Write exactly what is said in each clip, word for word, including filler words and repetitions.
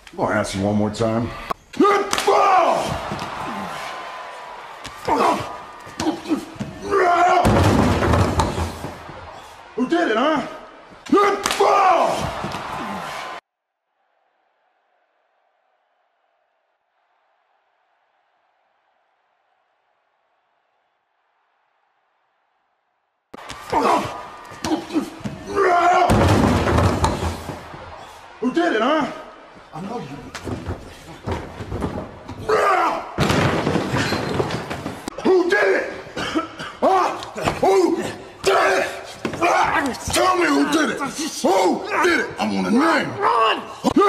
I'm gonna ask you one more time. Who did it, huh? Who did it, huh? I know you. Who did it? Huh? Who did it? Tell me who did it. Who did it? I want a name. Run!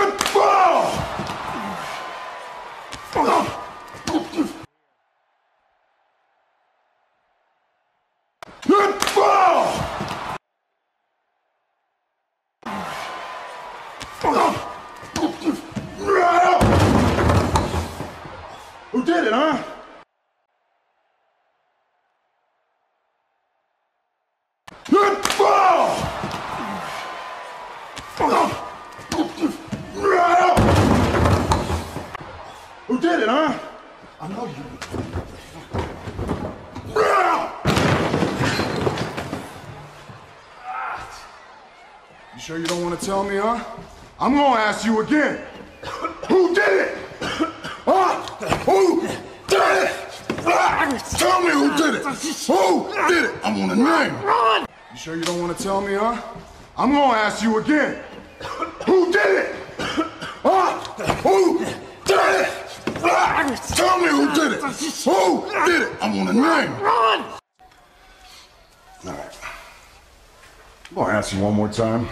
Who did it, huh? Who did it, huh? I know you. You sure you don't want to tell me, huh? I'm gonna ask you again. Who did it? Huh? Who did it? Tell me who did it. Who did it? I want a name. Run! You sure you don't want to tell me, huh? I'm gonna ask you again. Who did it? Huh? Who did it? Tell me who did it. Who did it? I want a name. Run! All right. I'm gonna ask you one more time.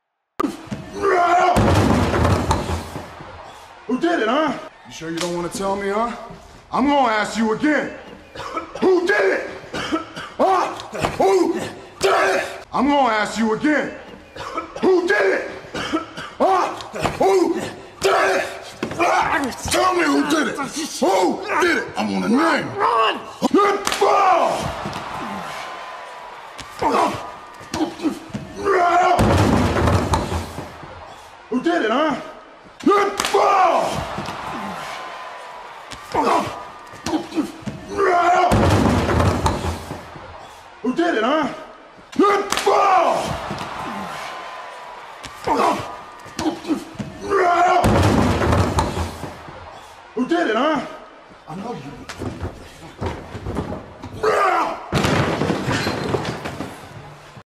Who did it, huh? You sure you don't want to tell me, huh? I'm gonna ask you again. Who did it? Huh? Who did it? I'm gonna ask you again. Who did it? Huh? Who did it? Tell me who did it. Who did it? I want a name. Run!